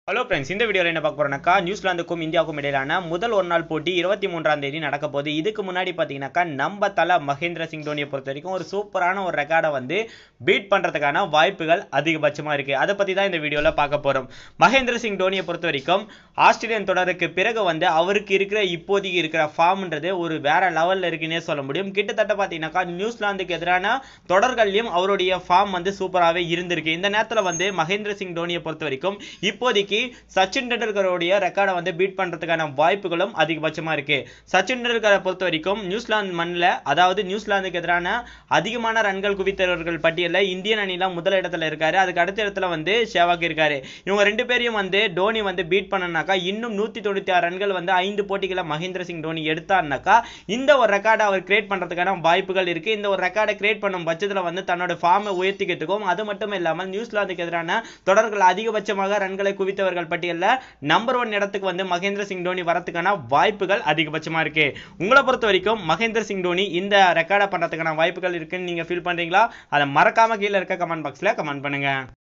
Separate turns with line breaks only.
Hello friends, இந்த வீடியோவில் என்ன பார்க்க போறோம்னாக்கா நியூசிலாந்துக்கும் இந்தியாவுக்கும் இடையிலான முதல் ஒரு நாள் போட்டி 23ஆம் தேதி நடக்க போகுது. இதுக்கு முன்னாடி பார்த்தீங்கன்னாக்கா நம்ம தலை மகேந்திர சிங் தோனியை பொறுத்த வரைக்கும் ஒரு சூப்பரான ஒரு ரெக்கார்டை வந்து பீட் பண்ணுறதுக்கான வாய்ப்புகள் அதிகபட்சமாக இருக்குது. அதை பற்றி தான் இந்த வீடியோவில் பார்க்க போகிறோம். மகேந்திர சிங் தோனியை பொறுத்த வரைக்கும் ஆஸ்திரேலியன் தொடருக்கு பிறகு வந்து அவருக்கு இருக்கிற இப்போதைக்கு இருக்கிற ஃபார்ம்ன்றது ஒரு வேற லெவலில் இருக்குன்னே சொல்ல முடியும். கிட்டத்தட்ட பார்த்தீங்கன்னாக்கா நியூசிலாந்துக்கு எதிரான தொடர்கள்லையும் அவருடைய ஃபார்ம் வந்து சூப்பராகவே இருந்திருக்கு. இந்த நேரத்தில் வந்து மகேந்திர சிங் தோனியை பொறுத்த வரைக்கும் இப்போதைக்கு சச்சின் டெண்டுல்கருடைய ரெக்கார்டை வந்து பீட் பண்றதுக்கான வாய்ப்புகளும் அதிகபட்சமா இருக்கு. சச்சின் டெண்டுல்கரை பொறுத்த வரைக்கும் நியூசிலாந்து மண்ணில், அதாவது நியூசிலாந்துக்கு எதிரான அதிகமான ரன்கள் குவித்தவர்கள் பட்டியலில் இந்தியன் அணியில முதல் இடத்துல இருக்காரு. அதுக்கு அடுத்த இடத்துல வந்து சேவாக் இருக்காரு. இவங்க ரெண்டு பேரையும் வந்து டோனி வந்து பீட் பண்ணனாக்கா இன்னும் 196 ரன்கள் வந்து 5 போட்டிகளை மகேந்திர சிங் தோனி எடுத்தார்னாக்கா இந்த ஒரு ரெக்கார்டை அவர் கிரியேட் பண்றதுக்கான வாய்ப்புகள் இருக்கு. இந்த ஒரு ரெக்கார்டை கிரியேட் பண்ணும் பட்சத்தில் வந்து தன்னோட ஃபார்மை உயர்த்திக்கிட்டுக்கும், அது மட்டும் இல்லாமல் நியூசிலாந்துக்கு எதிரான தொடர்கள் அதிகபட்சமாக ரன்களை குவித்தவர்கள் பட்டியலில் நம்பர் 1 இடத்துக்கு வந்து மகேந்திர சிங் தோனி வரதுக்கான வாய்ப்புகள் அதிகபட்சமா இருக்கு. உங்களை பொறுத்த வரைக்கும் மகேந்திர சிங் தோனி இந்த ரெக்கார்டை பண்றதுக்கான வாய்ப்புகள் இருக்குன்னு நீங்க ஃபீல் பண்றீங்களா? அதை மறக்காம கீழே இருக்க கமெண்ட் பாக்ஸ்ல கமெண்ட் பண்ணுங்க.